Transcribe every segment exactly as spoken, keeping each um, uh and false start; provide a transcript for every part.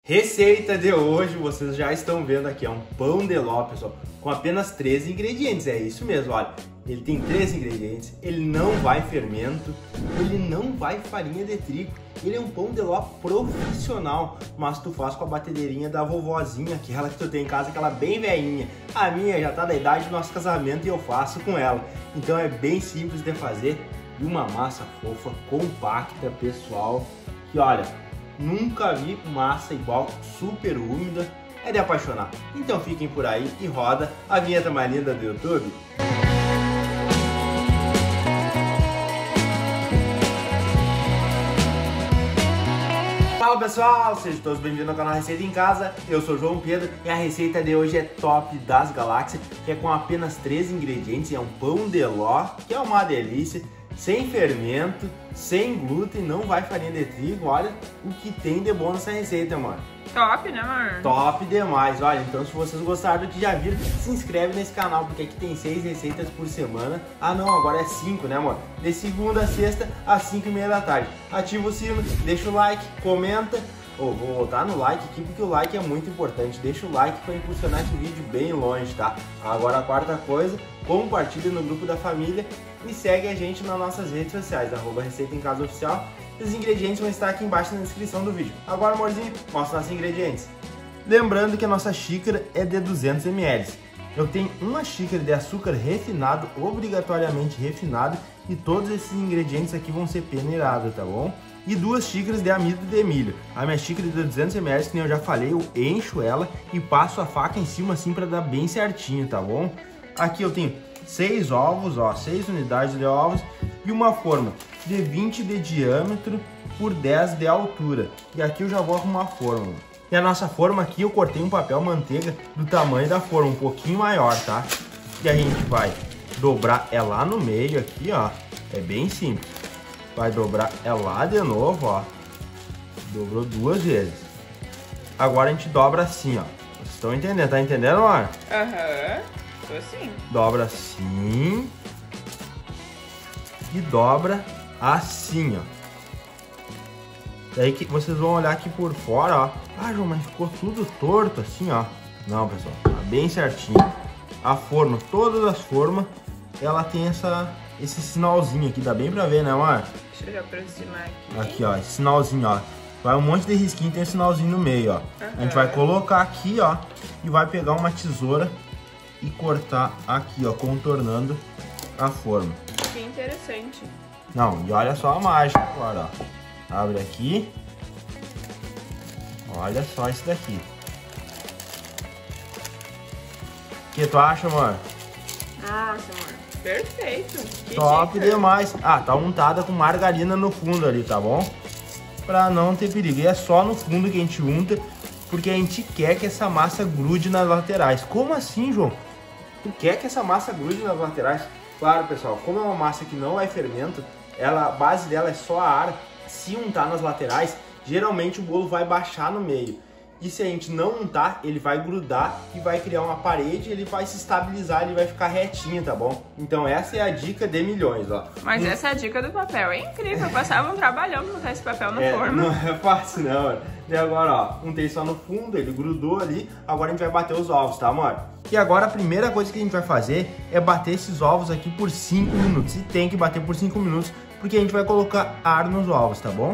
Receita de hoje, vocês já estão vendo aqui, é um pão de ló, pessoal, com apenas três ingredientes, é isso mesmo, olha. Ele tem três ingredientes, ele não vai fermento, ele não vai farinha de trigo, ele é um pão de ló profissional, mas tu faz com a batedeirinha da vovozinha, aquela que tu tem em casa, aquela bem velhinha. A minha já tá da idade do nosso casamento e eu faço com ela. Então é bem simples de fazer e uma massa fofa, compacta, pessoal, que olha, nunca vi massa igual, super úmida, é de apaixonar. Então fiquem por aí e roda a vinheta mais linda do YouTube. Fala pessoal, sejam todos bem-vindos ao canal Receita em Casa. Eu sou o João Pedro e a receita de hoje é top das galáxias, que é com apenas três ingredientes, é um pão de ló, que é uma delícia, sem fermento, sem glúten, não vai farinha de trigo. Olha o que tem de bom nessa receita, mano. Top, né, mano? Top demais. Olha, então se vocês gostaram do que já viram, se inscreve nesse canal, porque aqui tem seis receitas por semana. Ah não, agora é cinco, né, amor? De segunda a sexta, às cinco e meia da tarde. Ativa o sino, deixa o like, comenta. Oh, vou voltar no like aqui, porque o like é muito importante. Deixa o like para impulsionar esse vídeo bem longe, tá? Agora a quarta coisa, compartilha no grupo da família e segue a gente nas nossas redes sociais, arroba Receita em Casa Oficial. Os ingredientes vão estar aqui embaixo na descrição do vídeo. Agora, amorzinho, mostra nossos ingredientes. Lembrando que a nossa xícara é de duzentos mililitros. Eu tenho uma xícara de açúcar refinado, obrigatoriamente refinado, e todos esses ingredientes aqui vão ser peneirados, tá bom? E duas xícaras de amido de milho. A minha xícara de duzentos mililitros, que eu já falei, eu encho ela e passo a faca em cima assim para dar bem certinho, tá bom? Aqui eu tenho seis ovos, ó, seis unidades de ovos e uma forma de vinte de diâmetro por dez de altura. E aqui eu já vou arrumar a forma. E a nossa forma aqui eu cortei um papel manteiga do tamanho da forma, um pouquinho maior, tá? E a gente vai dobrar ela lá no meio aqui, ó. É bem simples. Vai dobrar ela lá de novo, ó. Dobrou duas vezes. Agora a gente dobra assim, ó. Vocês estão entendendo? Tá entendendo, amor? Aham. Tô assim. Dobra assim. E dobra assim, ó. Daí que vocês vão olhar aqui por fora, ó. Ah, João, mas ficou tudo torto assim, ó. Não, pessoal, tá bem certinho. A forma, todas as formas, ela tem essa, esse sinalzinho aqui, dá bem pra ver, né, amor? Deixa eu aproximar aqui. Aqui, ó, esse sinalzinho, ó. Vai um monte de risquinho, tem um sinalzinho no meio, ó. Uhum. A gente vai colocar aqui, ó, e vai pegar uma tesoura e cortar aqui, ó, contornando a forma. Que interessante. Não, e olha só a mágica agora, ó. Abre aqui. Olha só isso daqui. O que tu acha, amor? Nossa, amor. Perfeito. Que top dica. demais. Ah, tá untada com margarina no fundo ali, tá bom? Pra não ter perigo. E é só no fundo que a gente unta, porque a gente quer que essa massa grude nas laterais. Como assim, João? Tu quer que essa massa grude nas laterais? Claro, pessoal, como é uma massa que não é fermento, ela, a base dela é só a ar. Se untar nas laterais, geralmente o bolo vai baixar no meio. E se a gente não untar, ele vai grudar e vai criar uma parede, ele vai se estabilizar, ele vai ficar retinho, tá bom? Então essa é a dica de milhões, ó. Mas e... essa é a dica do papel, é incrível. Eu passava um trabalhão pra botar esse papel na é, forma. Não é fácil não, e agora, ó, untei só no fundo, ele grudou ali, agora a gente vai bater os ovos, tá, amor? E agora a primeira coisa que a gente vai fazer é bater esses ovos aqui por cinco minutos. E tem que bater por cinco minutos, porque a gente vai colocar ar nos ovos, tá bom?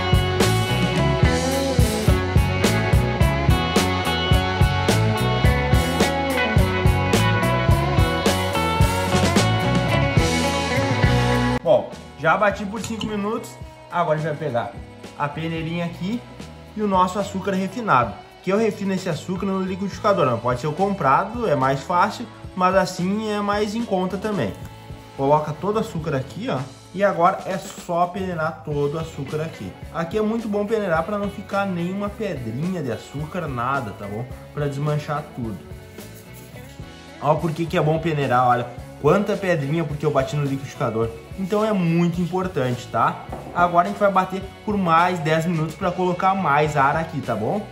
Bom, já bati por cinco minutos, agora a gente vai pegar a peneirinha aqui e o nosso açúcar refinado. Que eu refino esse açúcar no liquidificador, não pode ser o comprado, é mais fácil, mas assim é mais em conta também. Coloca todo o açúcar aqui, ó, e agora é só peneirar todo o açúcar aqui. Aqui é muito bom peneirar para não ficar nenhuma pedrinha de açúcar, nada, tá bom? Para desmanchar tudo. Olha por que que é bom peneirar, olha. Quanta pedrinha porque eu bati no liquidificador. Então é muito importante, tá? Agora a gente vai bater por mais dez minutos para colocar mais ar aqui, tá bom?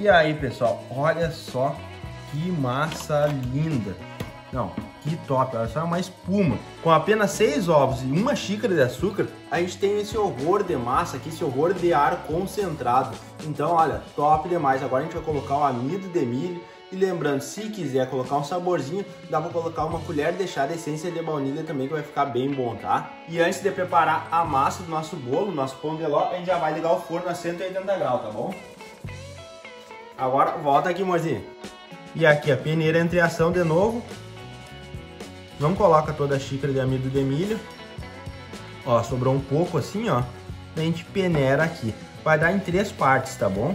E aí, pessoal, olha só que massa linda. Não, que top, olha só, uma espuma. Com apenas seis ovos e uma xícara de açúcar, a gente tem esse horror de massa aqui, esse horror de ar concentrado. Então, olha, top demais. Agora a gente vai colocar o amido de milho. E lembrando, se quiser colocar um saborzinho, dá pra colocar uma colher de chá de essência de baunilha também, que vai ficar bem bom, tá? E antes de preparar a massa do nosso bolo, nosso pão de ló, a gente já vai ligar o forno a cento e oitenta graus, tá bom? Agora, volta aqui, mozinho. E aqui a peneira entre ação de novo. Não coloca toda a xícara de amido de milho. Ó, sobrou um pouco assim, ó. A gente peneira aqui. Vai dar em três partes, tá bom?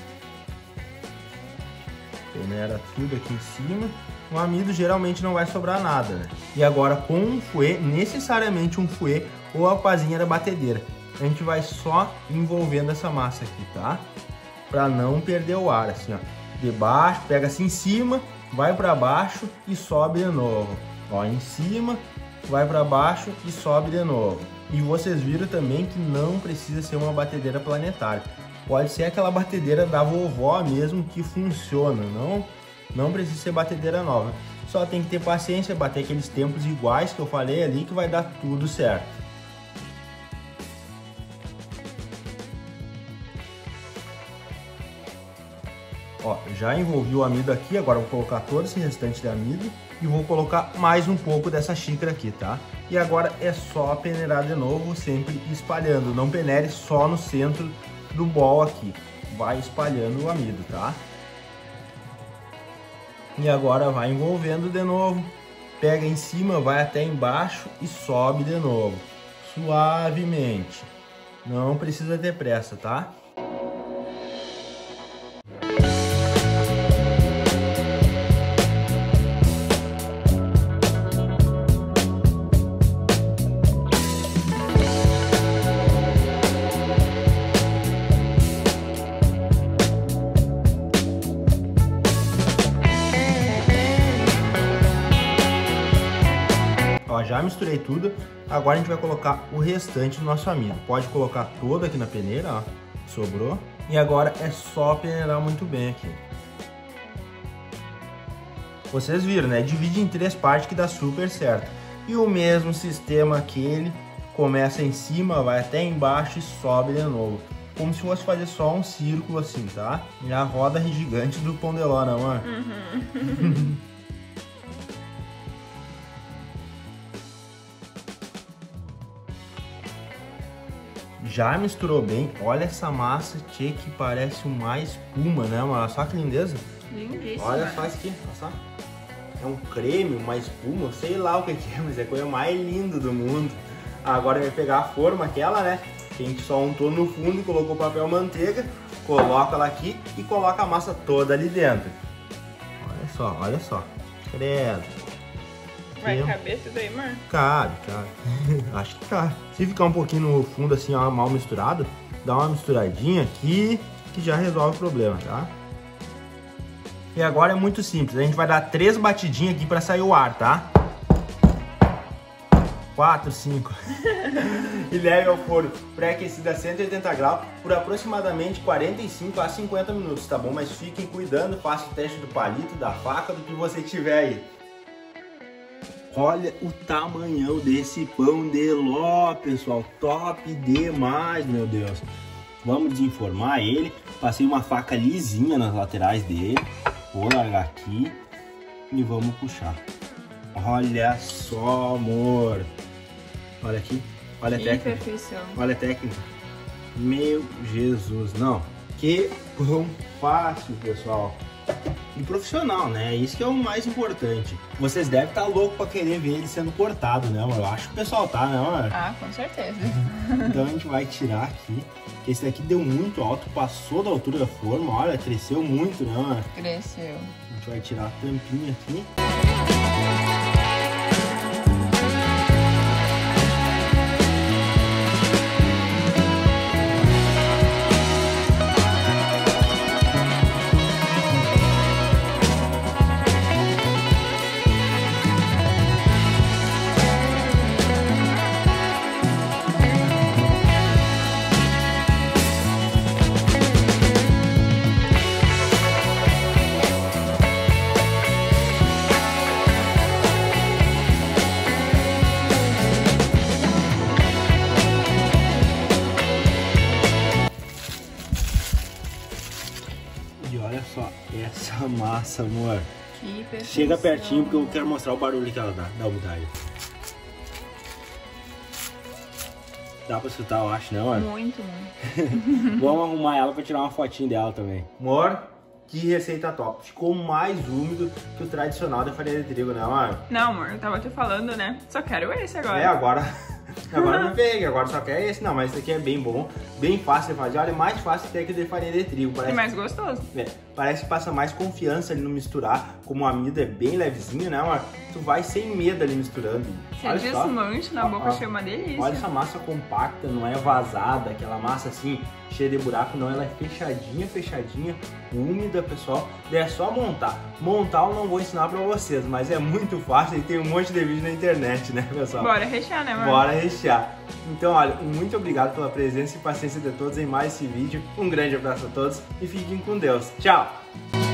Peneira tudo aqui em cima. O amido geralmente não vai sobrar nada, né? E agora com um fouet, necessariamente um fouet ou a pazinha da batedeira. A gente vai só envolvendo essa massa aqui, tá? Pra não perder o ar, assim, ó. De baixo, pega assim em cima, vai pra baixo e sobe de novo. Ó, em cima, vai pra baixo e sobe de novo. E vocês viram também que não precisa ser uma batedeira planetária. Pode ser aquela batedeira da vovó mesmo que funciona, não, não precisa ser batedeira nova. Só tem que ter paciência, bater aqueles tempos iguais que eu falei ali que vai dar tudo certo. Ó, já envolvi o amido aqui, agora eu vou colocar todo esse restante de amido e vou colocar mais um pouco dessa xícara aqui, tá? E agora é só peneirar de novo, sempre espalhando, não peneire só no centro do bol aqui, vai espalhando o amido, tá? E agora vai envolvendo de novo, pega em cima, vai até embaixo e sobe de novo, suavemente, não precisa ter pressa, tá? Ó, já misturei tudo, agora a gente vai colocar o restante do nosso amido. Pode colocar todo aqui na peneira, ó, sobrou. E agora é só peneirar muito bem aqui. Vocês viram, né? Divide em três partes que dá super certo. E o mesmo sistema aquele, começa em cima, vai até embaixo e sobe de novo. Como se fosse fazer só um círculo assim, tá? E a roda gigante do pão de ló, não é? Uhum. Já misturou bem, olha essa massa, tchê, que parece uma espuma, né, mano? Olha só que lindeza. Lindíssima. Olha só isso aqui, olha só. É um creme, uma espuma, sei lá o que é, mas é a coisa mais linda do mundo. Agora vai pegar a forma aquela, né, que a gente só untou no fundo e colocou papel manteiga, coloca ela aqui e coloca a massa toda ali dentro. Olha só, olha só. Credo. Vai caber tudo aí, mano? Cabe, cabe. Acho que cabe. Se ficar um pouquinho no fundo assim, ó, mal misturado, dá uma misturadinha aqui que já resolve o problema, tá? E agora é muito simples. A gente vai dar três batidinhas aqui pra sair o ar, tá? Quatro, cinco. E leve ao forno pré-aquecido a cento e oitenta graus por aproximadamente quarenta e cinco a cinquenta minutos, tá bom? Mas fiquem cuidando, faça o teste do palito, da faca, do que você tiver aí. Olha o tamanhão desse pão de ló, pessoal, top demais, meu Deus. Vamos desenformar ele, passei uma faca lisinha nas laterais dele, vou largar aqui e vamos puxar. Olha só, amor, olha aqui, olha a técnica, perfeição. Olha a técnica, meu Jesus, não, que pão fácil, pessoal. E profissional, né? Isso que é o mais importante. Vocês devem estar loucos pra querer ver ele sendo cortado, né, amor? Eu acho que o pessoal tá, né, amor? Ah, com certeza. Então a gente vai tirar aqui, que esse daqui deu muito alto, passou da altura da forma, olha, cresceu muito, né, amor? Cresceu. A gente vai tirar a tampinha aqui. só essa massa, amor. Que perfeição. Chega pertinho porque eu quero mostrar o barulho que ela dá, da umidade. Dá pra escutar, eu acho, né, amor? Muito, muito. Vamos arrumar ela pra tirar uma fotinho dela também. Amor, que receita top. Ficou mais úmido que o tradicional da farinha de trigo, né, amor? Não, amor, eu tava te falando, né? Só quero esse agora. É, agora... Agora me peguei, agora só quer esse. Não, mas esse aqui é bem bom, bem fácil de fazer. Olha, é mais fácil até que o de farinha de trigo. Parece, e mais gostoso. É, parece que passa mais confiança ali no misturar. Como o amido é bem levezinho, né, amor? Tu vai sem medo ali misturando. Você Olha desmanche na Ó, boca, ó. achei uma delícia. Olha essa massa compacta, não é vazada, aquela massa assim, cheia de buraco, não. Ela é fechadinha, fechadinha, úmida, pessoal. E é só montar. Montar eu não vou ensinar pra vocês, mas é muito fácil e tem um monte de vídeo na internet, né, pessoal? Bora rechear, né, amor? Bora rechear. Então, olha, muito obrigado pela presença e paciência de todos em mais esse vídeo. Um grande abraço a todos e fiquem com Deus. Tchau!